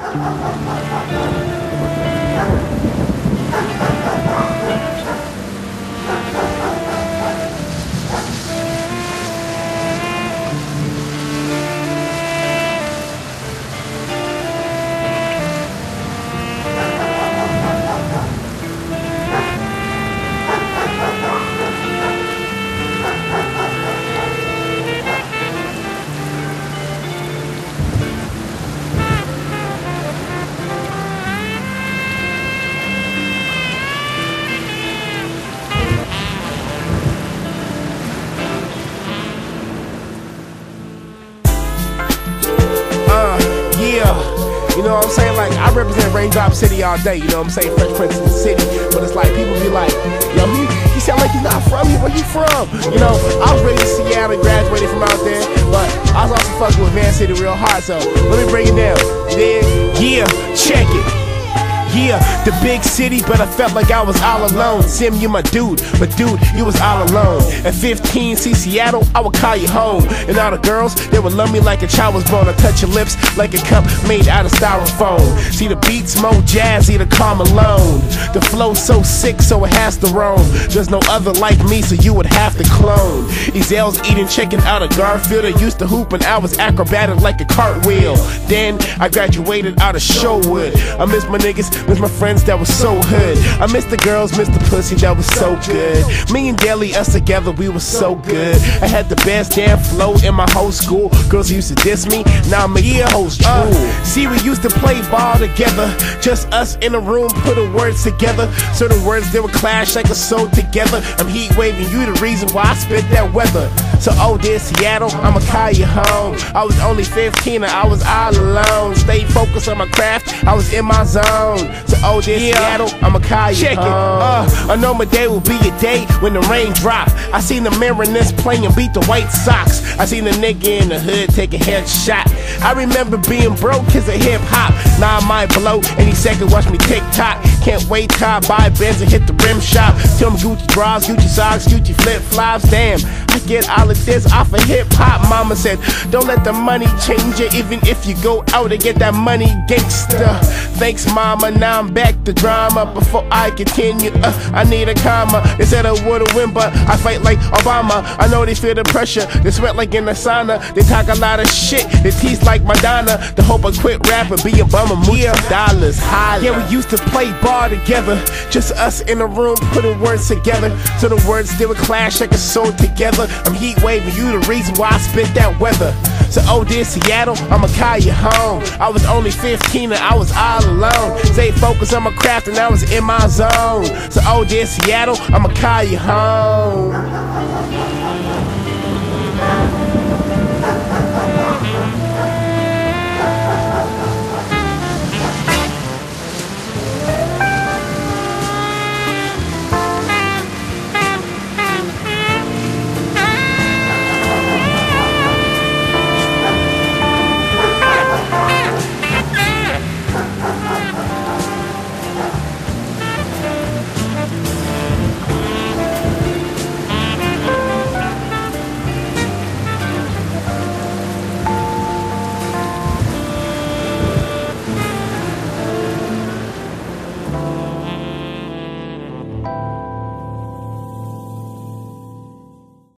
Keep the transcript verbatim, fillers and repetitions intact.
You know what I'm saying? Like, I represent Raindrop City all day, you know what I'm saying? Fresh Prince of the City. But it's like, people be like, yo, he, he sound like he's not from here. Where you from? You know, I was raised in Seattle, graduated from out there. But I was also fucking with Van City real hard, so let me break it down. Then, yeah, check it. Yeah, the big city, but I felt like I was all alone. Sim, you my dude, but dude, you was all alone. At fifteen, see Seattle, I would call you home. And all the girls, they would love me like a child was born. I touch your lips like a cup made out of styrofoam. See the beats more jazzy to calm alone. The flow so sick, so it has to roam. There's no other like me, so you would have to clone. Ezel's eating chicken out of Garfield. I used to hoop and I was acrobatic like a cartwheel. Then I graduated out of Showood. I miss my niggas, miss my friends that was so hood. I miss the girls, miss the pussy that was so good. Me and Deli, us together, we was so good. I had the best damn flow in my whole school. Girls used to diss me, now I'm a year host true. Uh, see, we used to play ball together, just us in a room, putting words together. Certain words, they would clash like a soul together. I'm heat waving, you the reason why I spit that weather. So oh, dear Seattle, I'ma call you home. I was only fifteen and I was all alone. Stayed focused on my craft, I was in my zone. So oh, dear yeah. Seattle, I'ma call you Check home. It. Uh, I know my day will be a day when the rain drop. I seen the Mariners playing beat the White Sox. I seen the nigga in the hood take a headshot. I remember being broke cause of hip hop. Now I might blow any second, watch me TikTok. Can't wait till I buy Benz and hit the rim shop. Tell me Gucci drawers, Gucci socks, Gucci flip flops. Damn, I get all of this off of hip hop. Mama said, don't let the money change you, even if you go out and get that money, gangsta. Thanks, mama. Now I'm back to drama. Before I continue, uh, I need a comma. They said I would've win, but I fight like Obama. I know they feel the pressure, they sweat like in the sauna. They talk a lot of shit, they tease like Madonna. The hope I quit rapping, be a bummer, yeah. Dollars high. Yeah, we used to play ball together, just us in a room putting words together. So the words they would clash like a soul together. I'm heat waving, you the reason why I spit that weather. So oh, dear Seattle, I'ma call you home. I was only fifteen and I was all alone. Stay focused on my craft and I was in my zone. So oh, dear Seattle, I'ma call you home.